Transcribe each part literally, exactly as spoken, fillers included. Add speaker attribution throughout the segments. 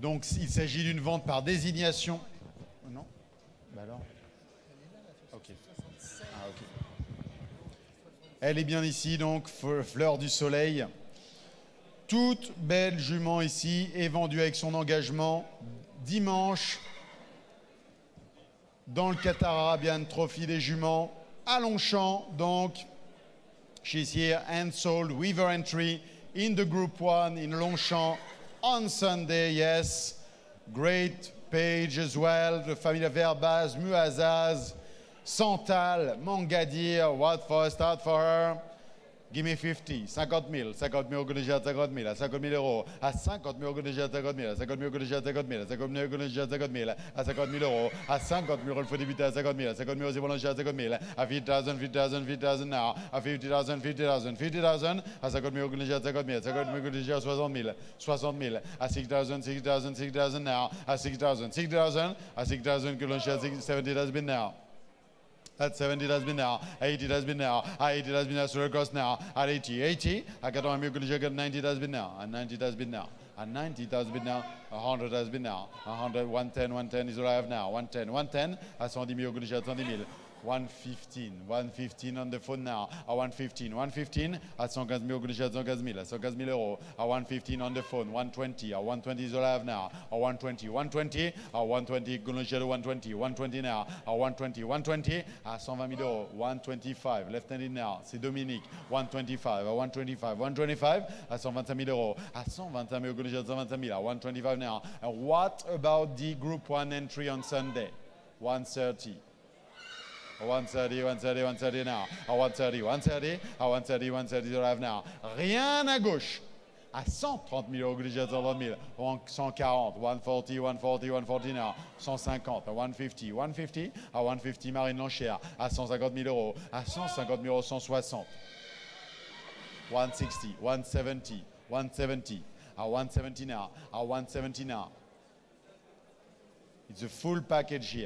Speaker 1: Donc, il s'agit d'une vente par désignation. Non? Bah alors? Ok. Ah, ok. Elle est bien ici, donc, Fleur du Soleil. Toute belle jument ici est vendue avec son engagement dimanche dans le Qatar Arabian Trophy des juments à Longchamp. Donc, she's here and sold with her entry in the Group one in Longchamp on Sunday. Yes, great page as well. The family of Verbaz, Muazaz, Santal, Mangadir. What for a start for her? Give me fifty, cinquante mille, cinquante mille euros déjà à cinquante mille, à cinquante mille euros, à cinquante mille euros déjà à cinquante mille, à cinquante mille euros déjà à cinquante mille, à cinquante mille euros déjà à cinquante mille, à cinquante mille euros, à cinquante mille euros, il faut débuter à cinquante mille, à cinquante mille euros, c'est bon, déjà à cinquante mille, à fifty thousand, fifty thousand, fifty thousand now, à fifty thousand, fifty thousand, fifty thousand, à cinquante mille euros déjà à cinquante mille, à cinquante mille euros déjà à soixante mille, soixante mille, à six thousand, six thousand, six thousand now, à six thousand, six thousand, à six thousand que l'on cherche à seventy has been now. At seventy, it has been now. eighty, it has been now. At eighty, it has been now. So across now. At eighty, eighty. I got on a ninety, it has been now. At ninety, it has been now. At ninety, it has been now. one hundred has been now. one hundred, one ten, one ten is what I have now. one ten, one ten. At one hundred mille, at one hundred mille. one fifteen, one fifteen on the phone now. At one fifteen, one fifteen. At one fifteen mille, at one fifteen mille. At one fifteen mille euros. At one fifteen on the phone. one twenty. At one twenty is what I have now. At one twenty, one twenty. At one twenty, one twenty. one twenty now. At one twenty, one twenty. At one twenty mille euros. one twenty-five. Left-handed now. C'est Dominique. one twenty-five. At one twenty-five. one twenty-five. At one twenty-five mille euros. At one twenty mille, at one twenty mille. At one twenty-five now. And what about the Group one entry on Sunday? one thirty. one thirty, one thirty, one thirty now. À one thirty, one thirty. À one thirty, one thirty, arrive now. Rien à gauche. À cent trente mille euros, à cent trente mille. cent quarante, one forty, one forty, one forty now. cent cinquante, à one fifty, one fifty. À one fifty, Marine Lanchère. À cent cinquante mille euros. À cent cinquante mille euros, cent soixante. one sixty, one seventy, one seventy. À one seventy now. À one seventy now. It's a full package here.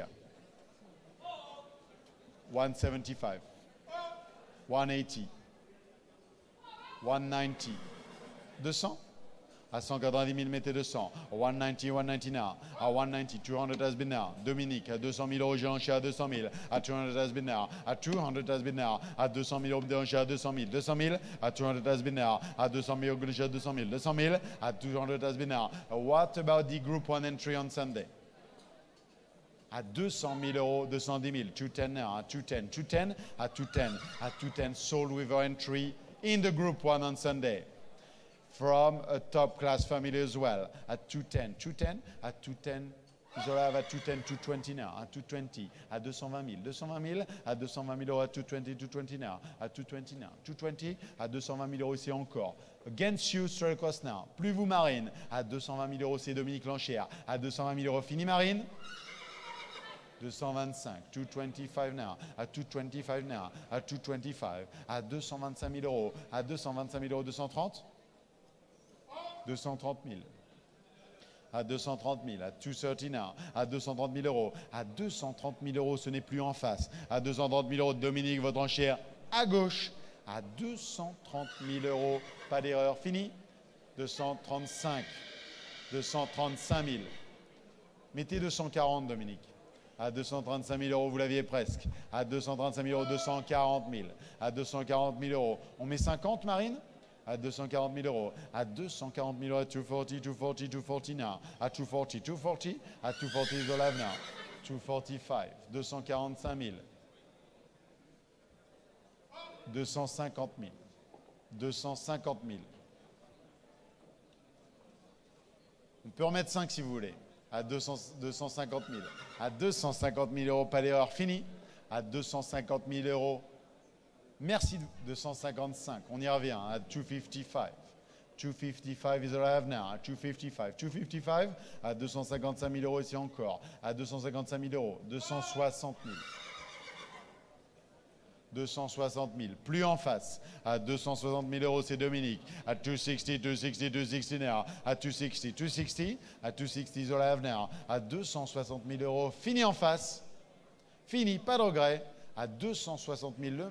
Speaker 1: one seventy-five, one eighty, one ninety, deux cents. À cent quatre-vingt-dix mille, mettez deux cents. one ninety, one ninety now. À one ninety, two hundred has been now. Dominique, à deux cent mille euros, j'ai enchaîné à deux cent mille. À two hundred has been now. À two hundred has been now. À deux cent mille euros, j'ai enchaîné à deux cent mille. deux cent mille. À two hundred has been now. À deux cent mille euros, j'ai à deux cent mille. deux cent mille. À two hundred has been now. What about the Group one entry on Sunday? À deux cent mille euros, deux cent dix mille, two ten now, à two ten, two ten, à two ten, à two ten, sold with our entry in the Group one on Sunday. From a top class family as well, at two ten, two ten, at two ten, is arrive at two ten, two twenty now, at two twenty, à deux cent vingt mille, deux cent vingt mille, à deux cent vingt mille euros, à two twenty, two twenty now, at two twenty now, two twenty, à deux cent vingt mille euros ici encore. Against you, straight across now. Plus vous Marine, à deux cent vingt mille euros, c'est Dominique Lanchère, à deux cent vingt mille euros, fini Marine. deux cent vingt-cinq, two twenty-five now, à two twenty-five now, à two twenty-five, à deux cent vingt-cinq mille euros, à deux cent vingt-cinq mille euros, deux cent trente, deux cent trente mille, à deux cent trente mille, à two thirty now, à deux cent trente mille euros, à deux cent trente mille euros, ce n'est plus en face, à deux cent trente mille euros, Dominique, votre enchère à gauche, à deux cent trente mille euros, pas d'erreur, fini, deux cent trente-cinq, deux cent trente-cinq mille, mettez deux cent quarante, Dominique. À deux cent trente-cinq mille euros, vous l'aviez presque. À deux cent trente-cinq mille euros, deux cent quarante mille. À deux cent quarante mille euros. On met cinquante, Marine? À deux cent quarante mille euros. À deux cent quarante mille euros, à two forty, two forty, two forty now. À two forty, two forty. À two forty is all I have now. two forty-five. deux cent quarante-cinq mille. deux cent cinquante mille. deux cent cinquante mille. On peut remettre cinq si vous voulez. À deux cents, deux cent cinquante mille. À deux cent cinquante mille euros, pas d'erreur, fini. À deux cent cinquante mille euros. Merci, deux cent cinquante-cinq. On y revient. À two fifty-five. two fifty-five is all I have now. À two fifty-five. two fifty-five. À deux cent cinquante-cinq mille euros ici encore. À deux cent cinquante-cinq mille euros. deux cent soixante mille. deux cent soixante mille. Plus en face. À deux cent soixante mille euros, c'est Dominique. À two sixty, two sixty, two sixty now. À two sixty, two sixty. À two sixty is all I have now. À deux cent soixante mille euros. Fini en face. Fini, pas de regret. À deux cent soixante mille.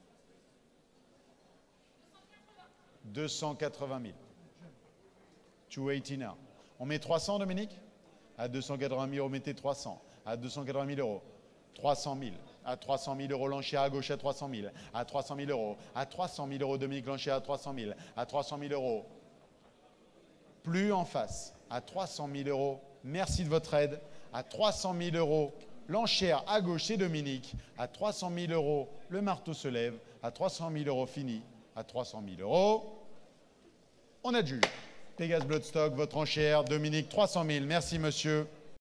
Speaker 1: deux cent quatre-vingt mille. deux cent quatre-vingt-un. On met trois cents, Dominique? À deux cent quatre-vingt mille euros, mettez trois cents. À deux cent quatre-vingt mille euros. trois cent mille. À trois cent mille euros, l'enchère à gauche à trois cent mille. À trois cent mille euros. À trois cent mille euros, Dominique, l'enchère à trois cent mille. À trois cent mille euros. Plus en face. À trois cent mille euros. Merci de votre aide. À trois cent mille euros, l'enchère à gauche, c'est Dominique. À trois cent mille euros, le marteau se lève. À trois cent mille euros, fini. À trois cent mille euros, on adjuge. Pégase Bloodstock, votre enchère. Dominique, trois cent mille. Merci, monsieur.